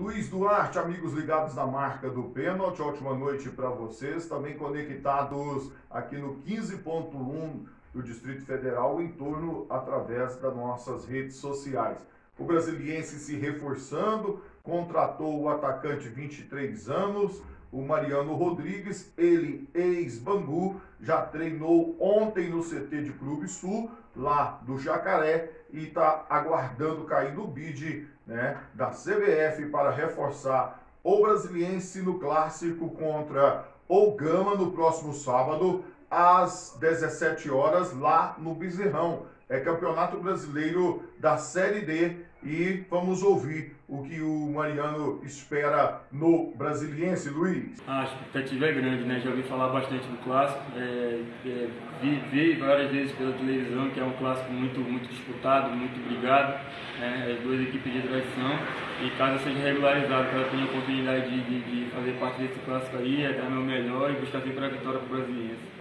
Luiz Duarte, amigos ligados na marca do pênalti, ótima noite para vocês, também conectados aqui no 15.1 do Distrito Federal, em torno através das nossas redes sociais. O Brasiliense se reforçando, contratou o atacante 23 anos, o Mariano Rodrigues, ele ex-Bangu, já treinou ontem no CT de Clube Sul, lá do Jacaré, e está aguardando cair no bid, né, da CBF para reforçar o Brasiliense no clássico contra o Gama no próximo sábado, às 17 horas, lá no Bezerrão. É Campeonato Brasileiro da Série D e vamos ouvir o que o Mariano espera no Brasiliense, Luiz. A expectativa é grande, né? Já ouvi falar bastante do clássico, vi várias vezes pela televisão que é um clássico muito disputado, muito brigado, né? As duas equipes de tradição, e caso seja regularizado, para ter a oportunidade de fazer parte desse clássico aí, é dar meu melhor e buscar sempre a vitória para o Brasiliense.